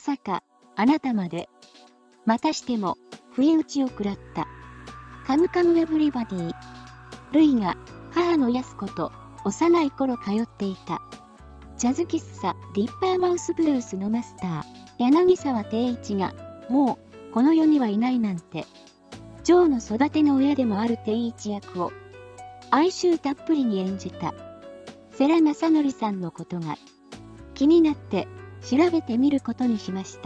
さか、あなたまで。またしても、不意打ちを食らった。カムカムエヴリバディ。ルイが、母の安子と、幼い頃通っていた。ジャズ喫茶、リッパーマウスブルースのマスター、柳沢定一が、もう、この世にはいないなんて。ジョーの育ての親でもある定一役を、哀愁たっぷりに演じた。世良正則さんのことが、気になって、調べてみることにしました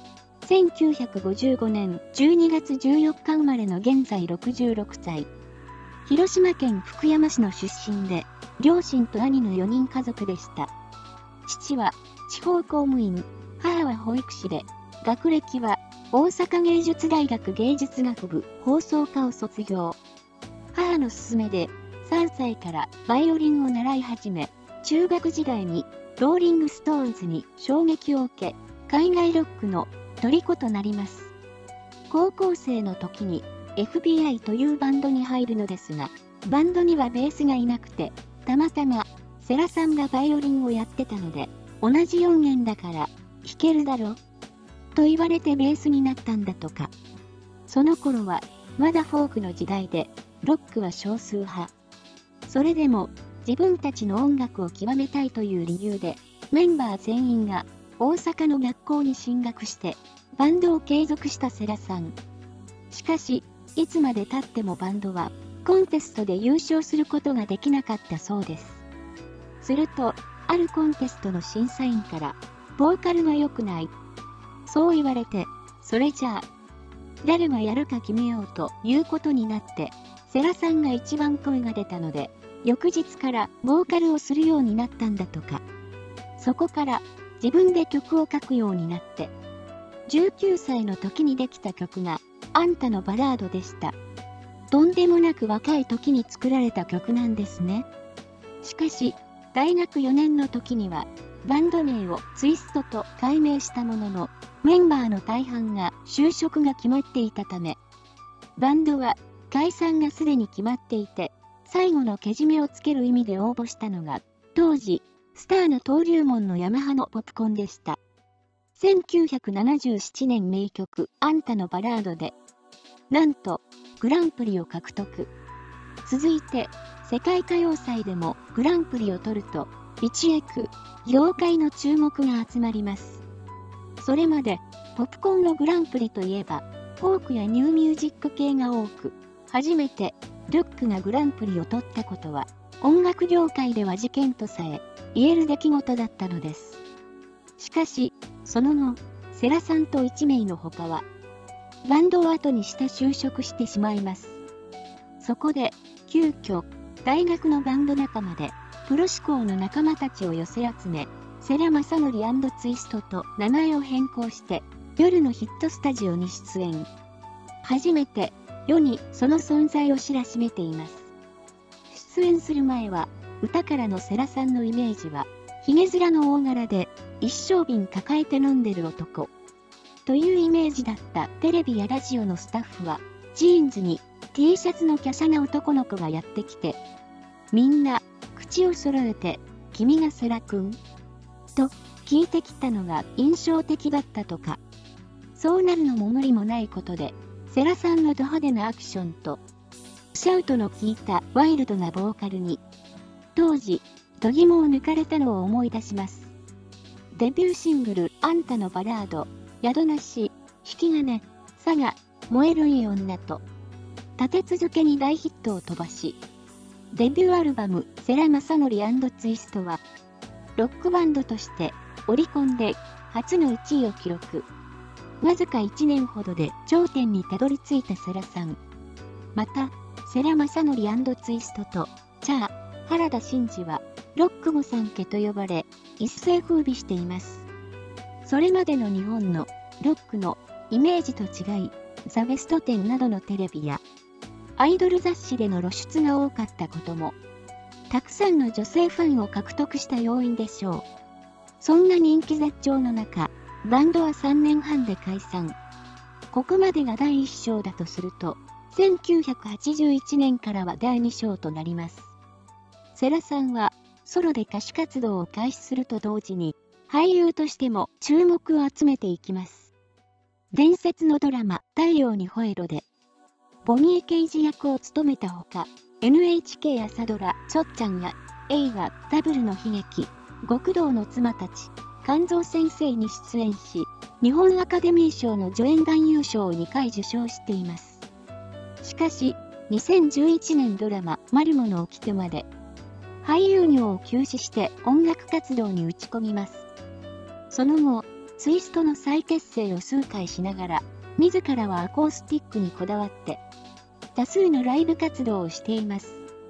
。1955年12月14日生まれの現在66歳。広島県福山市の出身で、両親と兄の4人家族でした。父は地方公務員、母は保育士で、学歴は大阪芸術大学芸術学部放送科を卒業。母の勧めで3歳からバイオリンを習い始め、中学時代にローリングストーンズに衝撃を受け、海外ロックの虜となります。高校生の時に FBI というバンドに入るのですが、バンドにはベースがいなくて、たまたま世良さんがバイオリンをやってたので、同じ音源だから弾けるだろと言われてベースになったんだとか。その頃はまだフォークの時代で、ロックは少数派。それでも自分たちの音楽を極めたいという理由で、メンバー全員が大阪の学校に進学してバンドを継続した世良さん。しかし、いつまで経ってもバンドはコンテストで優勝することができなかったそうです。すると、あるコンテストの審査員から、ボーカルが良くない。そう言われて、それじゃあ、誰がやるか決めようということになって、世良さんが一番声が出たので、翌日からボーカルをするようになったんだとか。そこから自分で曲を書くようになって、19歳の時にできた曲が、あんたのバラードでした。とんでもなく若い時に作られた曲なんですね。しかし、大学4年の時には、バンド名をツイストと改名したものの、メンバーの大半が就職が決まっていたため、バンドは解散がすでに決まっていて、最後のけじめをつける意味で応募したのが、当時、スターの登竜門のヤマハのポップコンでした。1977年名曲、あんたのバラードで、なんと、グランプリを獲得。続いて、世界歌謡祭でもグランプリを取ると、一躍、業界の注目が集まります。それまで、ポップコンのグランプリといえば、フォークやニューミュージック系が多く、初めて、ロックがグランプリを取ったことは、音楽業界では事件とさえ、言える出来事だったのです。しかし、その後、世良さんと1名の他は、バンドを後にして就職してしまいます。そこで、急遽、大学のバンド仲間で、プロ志向の仲間たちを寄せ集め、世良正則&ツイストと名前を変更して、夜のヒットスタジオに出演。初めて、世にその存在を知らしめています。出演する前は、歌からの世良さんのイメージは、ひげ面の大柄で、一升瓶抱えて飲んでる男。というイメージだったテレビやラジオのスタッフは、ジーンズに T シャツの華奢な男の子がやってきて、みんな、口を揃えて、君が世良くんと聞いてきたのが印象的だったとか。そうなるのも無理もないことで、世良さんのド派手なアクションと、シャウトの効いたワイルドなボーカルに、当時、度肝を抜かれたのを思い出します。デビューシングル、あんたのバラード、宿なし、引き金、佐賀、燃えるいい女と、立て続けに大ヒットを飛ばし、デビューアルバム、世良正則&ツイストは、ロックバンドとしてオリコンで初の1位を記録。わずか1年ほどで頂点にたどり着いた世良さん。また、世良正則&ツイストと、チャー、原田真二は、ロック御三家と呼ばれ、一世風靡しています。それまでの日本のロックのイメージと違い、ザ・ベスト10などのテレビやアイドル雑誌での露出が多かったことも、たくさんの女性ファンを獲得した要因でしょう。そんな人気絶頂の中、バンドは3年半で解散。ここまでが第1章だとすると、1981年からは第2章となります。世良さんはソロで歌手活動を開始すると同時に、 俳優としても注目を集めていきます。伝説のドラマ「太陽に吠えろ」でボニー・ケイジ役を務めたほか、 NHK 朝ドラ「ちょっちゃん」や映画「ダブルの悲劇」「極道の妻たち」「甘蔵先生」に出演し、日本アカデミー賞の助演男優賞を2回受賞しています。しかし、2011年ドラマ「マルモの掟」まで俳優業を休止して音楽活動に打ち込みます。その後、ツイストの再結成を数回しながら、自らはアコースティックにこだわって、多数のライブ活動をしています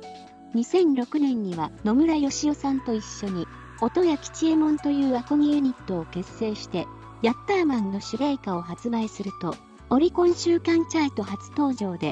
。2006年には野村義雄さんと一緒に、音や吉右衛門というアコギユニットを結成して、ヤッターマンの主題歌を発売すると、オリコン週間チャート初登場で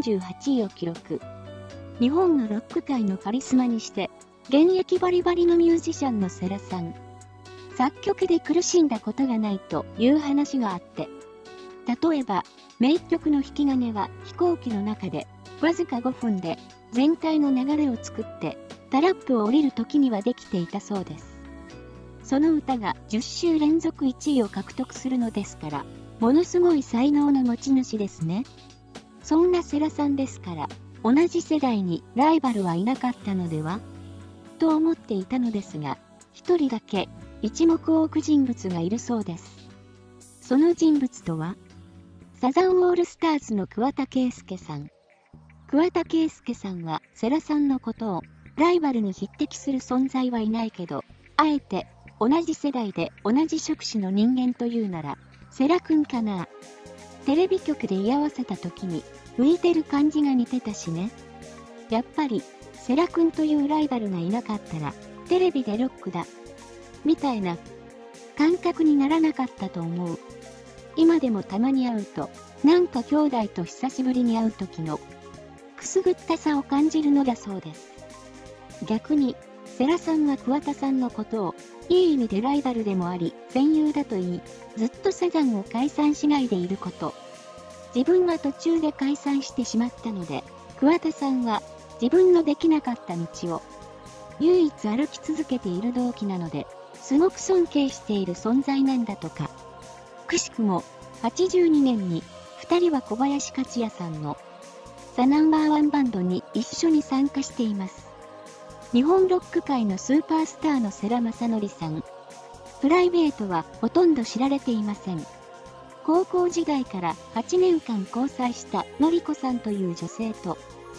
38位を記録。日本のロック界のカリスマにして、現役バリバリのミュージシャンの世良さん。作曲で苦しんだことがないという話があって、例えば、名曲の引き金は飛行機の中で、わずか5分で全体の流れを作って、タラップを降りる時にはできていたそうです。その歌が10週連続1位を獲得するのですから、ものすごい才能の持ち主ですね。そんな世良さんですから、同じ世代にライバルはいなかったのではと思っていたのですが、一人だけ一目を置く人物がいるそうです。その人物とは、サザンオールスターズの桑田佳祐さん。桑田佳祐さんは世良さんのことを、ライバルに匹敵する存在はいないけど、あえて同じ世代で同じ職種の人間というなら、世良くんかな。テレビ局で居合わせた時に、浮いてる感じが似てたしね。やっぱり、世良くんというライバルがいなかったら、テレビでロックだ。みたいな感覚にならなかったと思う。今でもたまに会うと、なんか兄弟と久しぶりに会う時のくすぐったさを感じるのだそうです。逆に、世良さんは桑田さんのことを、いい意味でライバルでもあり、戦友だと言い、ずっとサザンを解散しないでいること。自分は途中で解散してしまったので、桑田さんは自分のできなかった道を唯一歩き続けている同期なので、すごく尊敬している存在なんだとか。くしくも、82年に2人は小林克也さんのザ・ナンバーワンバンドに一緒に参加しています。日本ロック界のスーパースターの世良公則さん。プライベートはほとんど知られていません。高校時代から8年間交際したのりこさんという女性と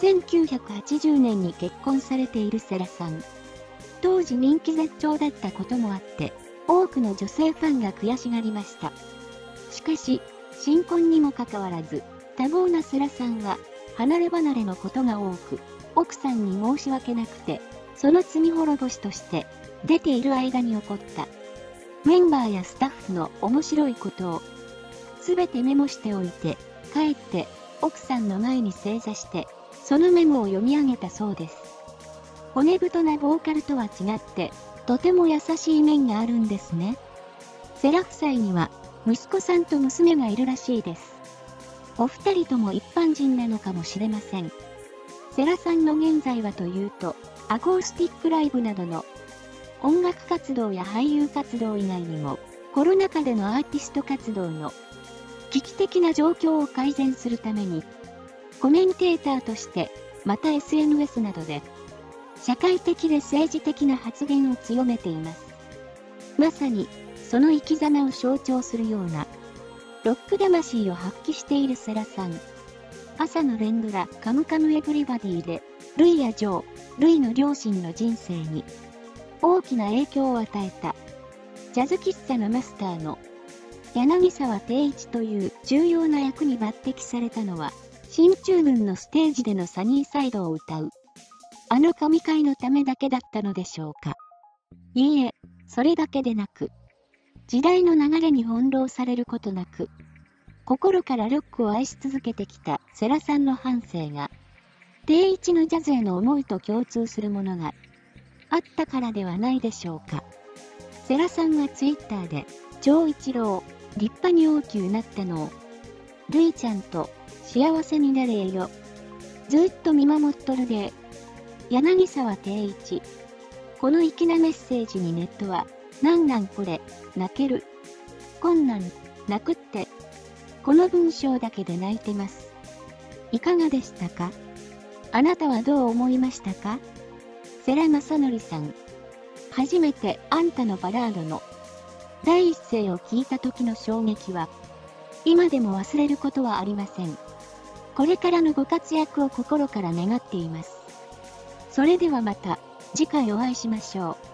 1980年に結婚されている世良さん。当時人気絶頂だったこともあって、多くの女性ファンが悔しがりました。しかし、新婚にもかかわらず、多忙な世良さんは離れ離れのことが多く、奥さんに申し訳なくて、その罪滅ぼしとして出ている間に起こったメンバーやスタッフの面白いことをすべてメモしておいて、帰って奥さんの前に正座して、そのメモを読み上げたそうです。骨太なボーカルとは違って、とても優しい面があるんですね。世良夫妻には息子さんと娘がいるらしいです。お二人とも一般人なのかもしれません。世良さんの現在はというと、アコースティックライブなどの音楽活動や俳優活動以外にも、コロナ禍でのアーティスト活動の危機的な状況を改善するために、コメンテーターとして、また SNS などで、社会的で政治的な発言を強めています。まさに、その生き様を象徴するような、ロック魂を発揮している世良さん。朝の連ドラ、カムカムエヴリバディで、ルイやジョー、ルイの両親の人生に、大きな影響を与えた、ジャズ喫茶のマスターの、柳沢定一という重要な役に抜擢されたのは、進駐軍のステージでのサニーサイドを歌う、あの神回のためだけだったのでしょうか。いいえ、それだけでなく、時代の流れに翻弄されることなく、心からロックを愛し続けてきた世良さんの半生が、定一のジャズへの思いと共通するものがあったからではないでしょうか。世良さんがツイッターで、長一郎、立派に大きくなったのを、るいちゃんと幸せになれえよ。ずっと見守っとるで。柳沢定一。この粋なメッセージにネットはなんなんこれ、泣ける。こんなん、泣くって。この文章だけで泣いてます。いかがでしたか？あなたはどう思いましたか？世良公則さん。初めてあんたのバラードの第一声を聞いた時の衝撃は、今でも忘れることはありません。これからのご活躍を心から願っています。それではまた次回お会いしましょう。